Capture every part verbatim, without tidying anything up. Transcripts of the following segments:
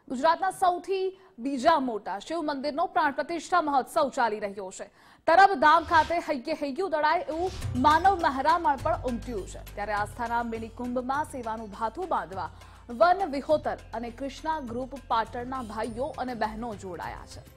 ગુજરાતના સૌથી બીજા મોટા શિવ મંદિરનો પ્રાણ પ્રતિષ્ઠા મહોત્સવ ચાલી રહ્યો છે। તરબ ધામ ખાતે હૈયે હૈયું દળાય એવું માનવ મહેરામણ પણ ઉમટ્યું છે। ત્યારે આસ્થાના મિની કુંભમાં સેવાનું ભાથું બાંધવા વન વિહોતર અને કૃષ્ણા ગ્રુપ પાટણના ભાઈઓ અને બહેનો જોડાયા છે।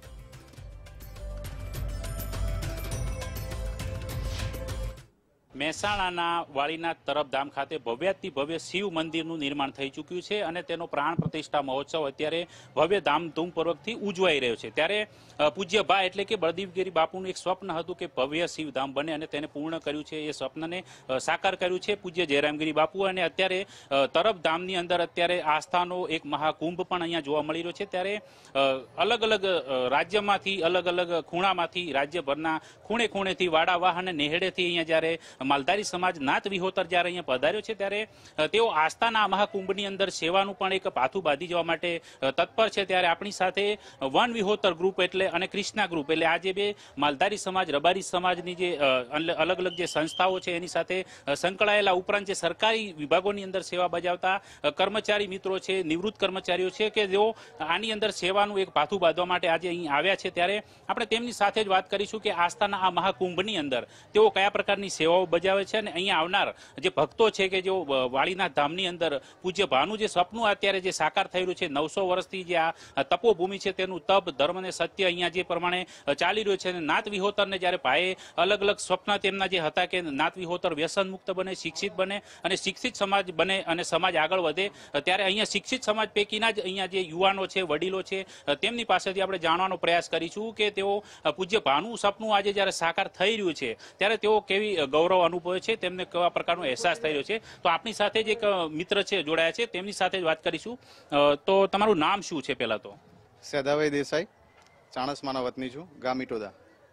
મહેસાણાના વાળીનાથ તરબધામ ખાતે ભવ્યાતિ ભવ્ય શિવ મંદિરનું નિર્માણ થઈ ચૂક્યું છે અને તેનો પ્રાણ પ્રતિષ્ઠા મહોત્સવ અત્યારે ભવ્ય ધામધૂમપૂર્વકથી ઉજવાઈ રહ્યો છે। ત્યારે પૂજ્ય બા એટલે કે બળદેવગીરી બાપુનું એક સ્વપ્ન હતું કે ભવ્ય શિવધામ બને અને તેને પૂર્ણ કર્યું છે। એ સ્વપ્નને સાકાર કર્યું છે પૂજ્ય જયરામગીરી બાપુ અને અત્યારે તરબધામની અંદર અત્યારે આસ્થાનો એક મહાકુંભ પણ અહીંયા જોવા મળી રહ્યો છે। ત્યારે અલગ અલગ રાજ્યમાંથી અલગ અલગ ખૂણામાંથી રાજ્યભરના ખૂણે ખૂણેથી વાડાવાહ અને નેહડેથી અહીંયા જ્યારે માલધારી સમાજ નાથ વિહોતર જ્યારે અહીંયા પધાર્યો છે ત્યારે તેઓ આસ્થાના મહાકુંભની અંદર સેવાનું પણ એક પાથું બાંધી જવા માટે તત્પર છે। ત્યારે આપણી સાથે વન વિહોતર ગ્રુપ એટલે અને કૃષ્ણા ગ્રુપ એટલે આજે બે માલધારી સમાજ રબારી સમાજની જે અલગ અલગ જે સંસ્થાઓ છે એની સાથે સંકળાયેલા ઉપરાંત જે સરકારી વિભાગોની અંદર સેવા બજાવતા કર્મચારી મિત્રો છે, નિવૃત્ત કર્મચારીઓ છે કે જેઓ આની અંદર સેવાનું એક પાથું બાંધવા માટે આજે અહીં આવ્યા છે। ત્યારે આપણે તેમની સાથે જ વાત કરીશું કે આસ્થાના આ મહાકુંભની અંદર તેઓ કયા પ્રકારની સેવાઓ બજાવે છે અને અહીંયા આવનાર જે ભક્તો છે કે જો વાળીનાથ ધામની અંદર પૂજ્ય ભાનું જે સપનું અત્યારે જે સાકાર થઈ રહ્યું છે નવસો વર્ષથી જે આ તપોભૂમિ છે તેનું તપ ધર્મ અને સત્ય અહીંયા જે પ્રમાણે ચાલી રહ્યું છે અને નાથ વિહોતરને જ્યારે ભાઈએ અલગ અલગ સ્વપ્ન તેમના જે હતા કે નાથ વિહોતર વ્યસન મુક્ત બને, શિક્ષિત બને અને શિક્ષિત સમાજ બને અને સમાજ આગળ વધે, ત્યારે અહીંયા શિક્ષિત સમાજ પૈકીના જ અહીંયા જે યુવાનો છે, વડીલો છે, તેમની પાસેથી આપણે જાણવાનો પ્રયાસ કરીશું કે તેઓ પૂજ્ય ભાનું સપનું આજે જ્યારે સાકાર થઈ રહ્યું છે ત્યારે તેઓ કેવી ગૌરવ અનુભવે છે, તેમને કેવા પ્રકારનો અહેસાસ થઈ રહ્યો છે। તો આપણી સાથે જ એક મિત્ર છે જોડાયા છે, તેમની સાથે જ વાત કરીશું। તો તમારું નામ શું છે? પહેલા તો સેદાભાઈ દેસાઈ, ચાણસમાના વતની છું, ગામ ઇટોદા।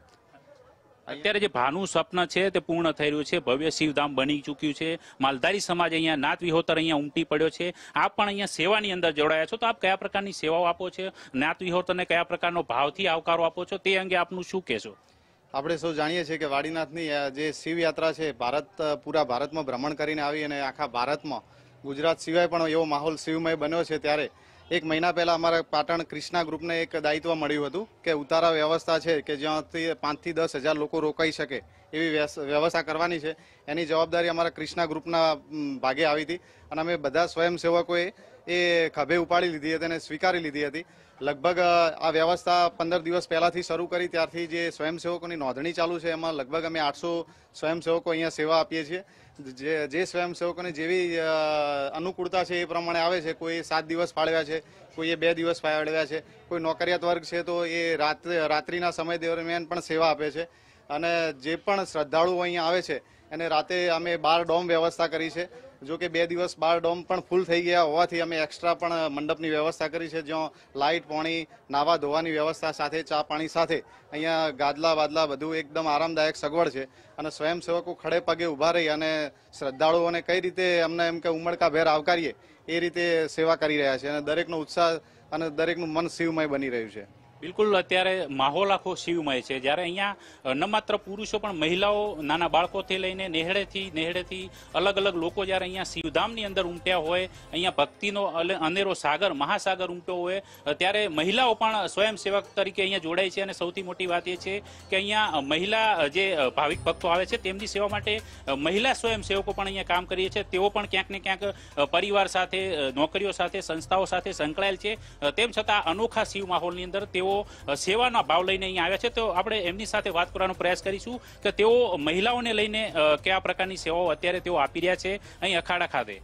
અત્યારે જે ભાનું સ્વપ્ન છે તે પૂર્ણ થઈ રહ્યું છે, ભવ્ય શિવધામ બની ચૂક્યું છે, માલધારી સમાજ અહીંયા નાથ વિહોતર અહીંયા ઉમટી પડ્યો છે, આપ પણ અહીંયા સેવાની અંદર જોડાયા છો, તો આપ કયા પ્રકારની સેવાઓ આપો છો, નાથ વિહોતરને કયા પ્રકારનો ભાવથી આવકારો આપો છો, તે અંગે આપનું શું કહેશો? આપણે સૌ જાણીએ છીએ કે વાડીનાથની જે શિવ યાત્રા છે ભારત પૂરા ભારતમાં ભ્રમણ કરીને આવી અને આખા ભારતમાં ગુજરાત સિવાય પણ એવો માહોલ શિવમય બન્યો છે। ત્યારે એક મહિના પહેલા અમારા પાટણ કૃષ્ણા ગ્રુપને એક દાયિત્વ મળ્યું હતું કે ઉતારા વ્યવસ્થા છે કે જ્યાંથી પાંચથી દસ હજાર લોકો રોકાઈ શકે એવી વ્યવસ્થા કરવાની છે, એની જવાબદારી અમારા કૃષ્ણા ગ્રુપના ભાગે આવી હતી અને અમે બધા સ્વયંસેવકોએ એ ખભે ઉપાડી લીધી હતી અને સ્વીકારી લીધી હતી। લગભગ આ વ્યવસ્થા પંદર દિવસ પહેલાથી શરૂ કરી ત્યારથી જે સ્વયંસેવકોની નોંધણી ચાલુ છે એમાં લગભગ અમે આઠસો સ્વયંસેવકો અહીંયા સેવા આપીએ છીએ। જે જે સ્વયંસેવકોને જેવી અનુકૂળતા છે એ પ્રમાણે આવે છે, કોઈ સાત દિવસ ફાળવ્યા છે, કોઈએ બે દિવસ ફાળવ્યા છે, કોઈ નોકરિયાત વર્ગ છે તો એ રાત્રે રાત્રિના સમય દરમિયાન પણ સેવા આપે છે અને જે પણ શ્રદ્ધાળુઓ અહીંયા આવે છે એને રાતે અમે બાર ડોમ વ્યવસ્થા કરી છે। જો કે બે દિવસ બાર ડોમ પણ ફૂલ થઈ ગયા હોવાથી અમે એક્સ્ટ્રા પણ મંડપની વ્યવસ્થા કરી છે, જ્યાં લાઇટ, પાણી, નાવા ધોવાની વ્યવસ્થા સાથે ચા પાણી સાથે અહીંયા ગાદલા બાદલા બધું એકદમ આરામદાયક સગવડ છે અને સ્વયંસેવકો ખડે પગે ઊભા રહી અને શ્રદ્ધાળુઓને કઈ રીતે અમને એમ કે ઉમળકાભેર આવકારીએ એ રીતે સેવા કરી રહ્યા છે અને દરેકનો ઉત્સાહ અને દરેકનું મન શિવમય બની રહ્યું છે। બિલકુલ, અત્યારે માહોલ આખો શિવમય છે, જ્યારે અહીંયા ન માત્ર પુરુષો પણ મહિલાઓ, નાના બાળકોથી લઈને નેહડેથી નેહડેથી અલગ અલગ લોકો જ્યારે અહીંયા શિવધામની અંદર ઉમટ્યા હોય, અહીંયા ભક્તિનો અનેરો સાગર મહાસાગર ઉમટ્યો હોય, ત્યારે મહિલાઓ પણ સ્વયંસેવક તરીકે અહીંયા જોડાય છે અને સૌથી મોટી વાત એ છે કે અહીંયા મહિલા જે ભાવિક ભક્તો આવે છે તેમની સેવા માટે મહિલા સ્વયંસેવકો પણ અહીંયા કામ કરીએ છીએ। તેઓ પણ ક્યાંક ને ક્યાંક પરિવાર સાથે, નોકરીઓ સાથે, સંસ્થાઓ સાથે સંકળાયેલ છે, તેમ છતાં અનોખા શિવ માહોલની અંદર તેઓ સેવાના ભાવ લઈને અહીંયા આવ્યા છે। તો આપણે એમની સાથે વાત કરવાનો પ્રયાસ કરીશું કે તેઓ મહિલાઓને લઈને કયા પ્રકારની સેવાઓ અત્યારે તેઓ આપી રહ્યા છે અહીં અખાડા ખાતે।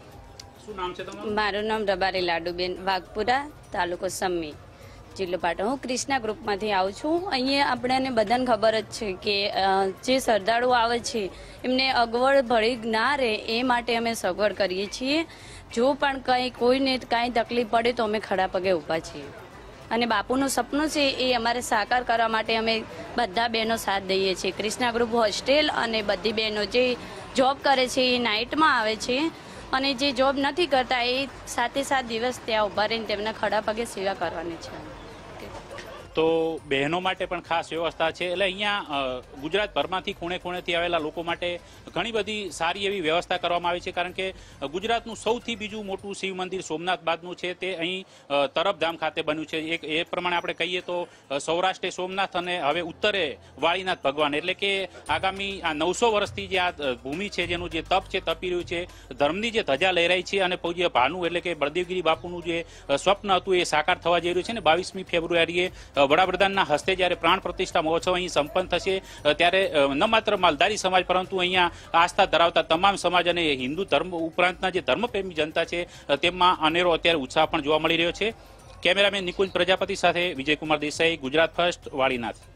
શું નામ છે તમારું? મારું નામ રબારી લાડુબેન, વાઘપુરા, તાલુકો સમ્મી, જિલ્લો પાટણ। હું કૃષ્ણા ગ્રુપમાંથી આવું છું। અહીંયા આપણને બધાને ખબર જ છે કે જે શ્રદ્ધાળુઓ આવે છે એમને અગવડ ભળી ના રહે એ માટે અમે સગવડ કરીએ છીએ। જો પણ કંઈ કોઈને કાંઈ તકલીફ પડે તો અમે ખડા પગે ઊભા છીએ અને બાપુનું સપનું છે એ અમારે સાકાર કરવા માટે અમે બધા બહેનો સાથ દઈએ છીએ। કૃષ્ણા ગ્રુપ હોસ્ટેલ અને બધી બહેનો જે જોબ કરે છે એ નાઇટમાં આવે છે અને જે જોબ નથી કરતા એ સાતે સાત દિવસ ત્યાં ઊભા રહીને તેમના ખડા પગે સેવા કરવાની છે। તો બહેનો માટે પણ ખાસ વ્યવસ્થા છે. એટલે અહીંયા ગુજરાતભરમાંથી ખૂણે ખૂણેથી આવેલા લોકો માટે ઘણી બધી સારી એવી વ્યવસ્થા કરવામાં આવી છે. કારણ કે ગુજરાતનું સૌથી બીજું મોટું શિવ મંદિર સોમનાથ બાદનું છે તે અહીં તરફધામ ખાતે બન્યું છે. એક એ પ્રમાણે આપણે કહીએ તો સૌરાષ્ટ્રે સોમનાથ અને હવે ઉત્તરે વાળીનાથ ભગવાન, એટલે કે આગામી આ નવસો વર્ષથી જે આ ભૂમિ છે જેનું જે તપ છે તપી રહ્યું છે, ધર્મની જે ધજા લહેરાઈ છે અને પૂજ્ય ભાનુ એટલે કે બળદેવગીરી બાપુનું જે સ્વપ્ન હતું એ સાકાર થવા જઈ રહ્યું છે. ને બાવીસમી ફેબ્રુઆરીએ વડાપ્રધાનના હસ્તે જ્યારે પ્રાણ પ્રતિષ્ઠા મહોત્સવ અહીં સંપન્ન થશે ત્યારે ન માત્ર માલધારી સમાજ પરંતુ અહીંયા આસ્થા ધરાવતા તમામ સમાજ અને હિન્દુ ધર્મ ઉપરાંતના જે ધર્મપ્રેમી જનતા છે તેમાં અનેરો અત્યારે ઉત્સાહ પણ જોવા મળી રહ્યો છે. કેમેરામેન નિકુંજ પ્રજાપતિ સાથે વિજયકુમાર દેસાઈ, ગુજરાત ફર્સ્ટ, વાળીનાથ.